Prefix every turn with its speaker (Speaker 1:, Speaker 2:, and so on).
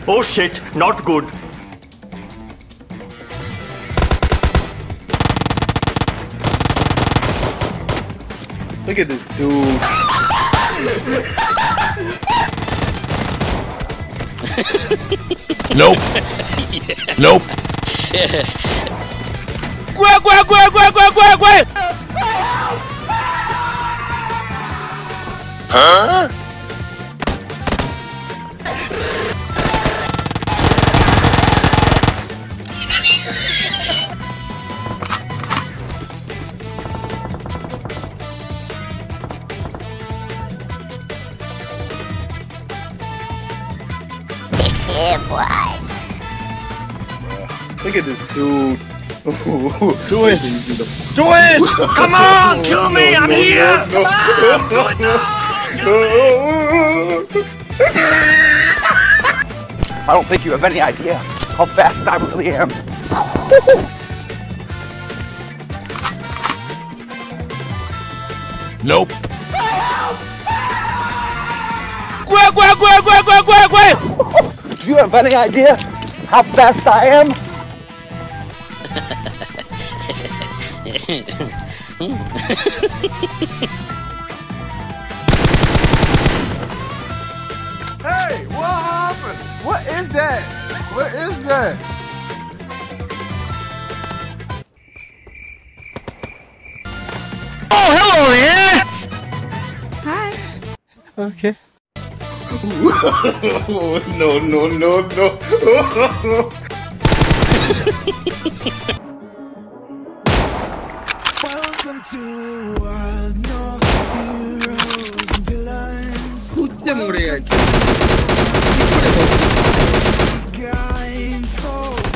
Speaker 1: Oh shit, not good.
Speaker 2: Look at this dude.
Speaker 3: Nope. Nope. Huh?
Speaker 4: Yeah, boy.
Speaker 2: Look at this dude.
Speaker 3: Do it. Do it.
Speaker 1: Come on, kill me, I'm here!
Speaker 5: I don't think you have any idea how fast I really am.
Speaker 3: Nope.
Speaker 5: Do you have any idea how fast I am?
Speaker 6: Hey, what happened? What is that? What is that?
Speaker 5: Oh, hello there!
Speaker 4: Hi.
Speaker 5: Okay.
Speaker 2: No.
Speaker 7: Welcome to a world, no heroes and villains.
Speaker 6: 진짜 모래야.
Speaker 7: Guys, so